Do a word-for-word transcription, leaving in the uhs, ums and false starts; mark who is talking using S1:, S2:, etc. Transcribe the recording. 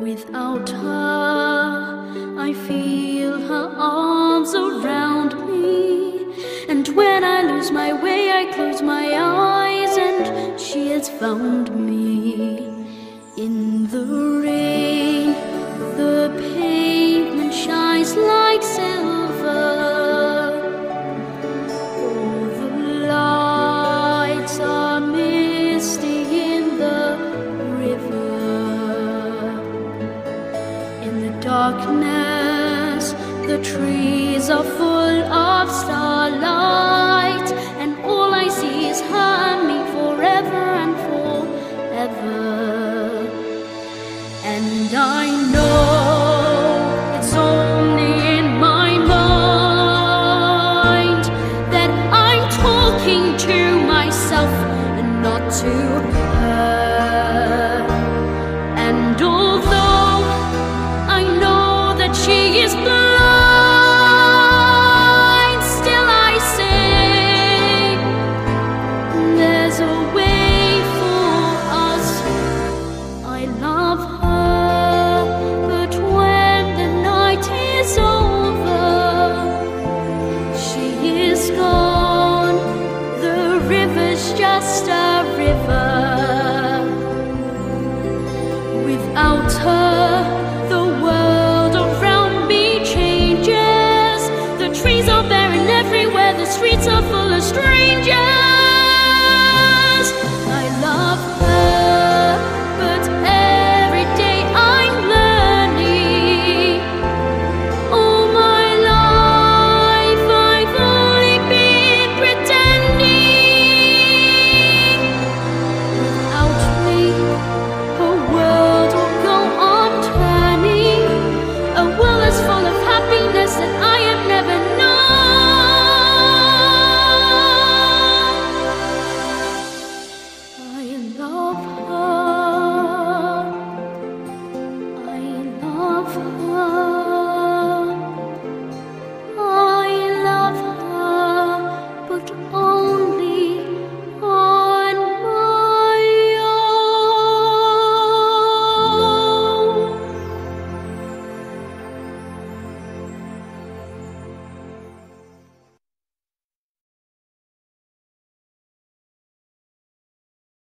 S1: Without her, I feel her arms around me. And when I lose my way, I close my eyes, and she has found me. In the rain, the pavement shines like silver. All the lights are misty in the river. In the darkness, the trees are full of starlight, and all I see is her and me forever and forever. And I know it's only in my mind that I'm talking to myself and not to her. And although I know that she is blind, still I say there's a way for us. I love her, but when the night is over, she is gone. The river's just a river. Without her, the world around me changes. The trees are barren everywhere, the streets are full of strangers. I love her, but every day I'm learning. All my life I've only been pretending. Without me, her world will go on turning. A world that's full of happiness that I